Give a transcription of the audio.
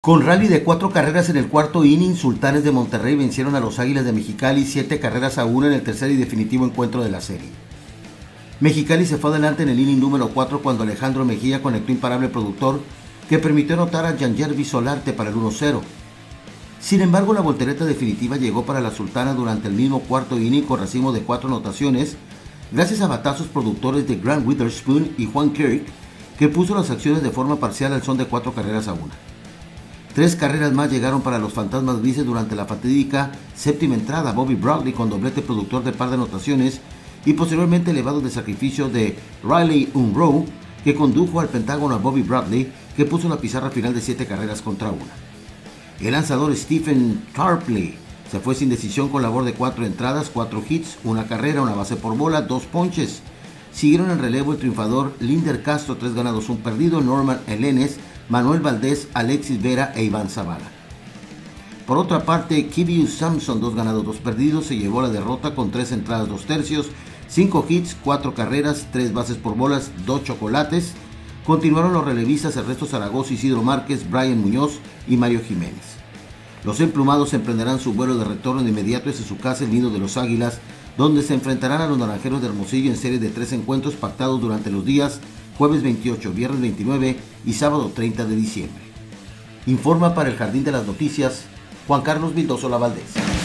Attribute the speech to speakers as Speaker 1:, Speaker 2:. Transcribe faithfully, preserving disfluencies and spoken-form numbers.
Speaker 1: Con rally de cuatro carreras en el cuarto inning, Sultanes de Monterrey vencieron a los Águilas de Mexicali siete carreras a una en el tercer y definitivo encuentro de la serie. Mexicali se fue adelante en el inning número cuatro cuando Alejandro Mejía conectó imparable productor que permitió anotar a Yangervis Solarte para el uno cero. Sin embargo, la voltereta definitiva llegó para la Sultana durante el mismo cuarto inning con racimo de cuatro anotaciones, gracias a batazos productores de Grant Witherspoon y Juan Kirk, que puso las acciones de forma parcial al son de cuatro carreras a una. Tres carreras más llegaron para los Fantasmas Grises durante la fatídica séptima entrada. Bobby Bradley con doblete productor de par de anotaciones y posteriormente elevado de sacrificio de Riley Unruh, que condujo al Pentágono a Bobby Bradley, que puso la pizarra final de siete carreras contra una. El lanzador Stephen Tarpley se fue sin decisión con labor de cuatro entradas, cuatro hits, una carrera, una base por bola, dos ponches. Siguieron en relevo el triunfador Linder Castro, tres ganados, un perdido, Norman Elenes, Manuel Valdés, Alexis Vera e Iván Zavala. Por otra parte, Kivius Samson, dos ganados, dos perdidos, se llevó la derrota con tres entradas, dos tercios, cinco hits, cuatro carreras, tres bases por bolas, dos chocolates. Continuaron los relevistas Ernesto Zaragoza, Isidro Márquez, Brian Muñoz y Mario Jiménez. Los emplumados emprenderán su vuelo de retorno de inmediato desde su casa, el Nido de los Águilas, donde se enfrentarán a los Naranjeros de Hermosillo en serie de tres encuentros pactados durante los días jueves veintiocho, viernes veintinueve y sábado treinta de diciembre. Informa para el Jardín de las Noticias Juan Carlos Vildoso Lavaldez.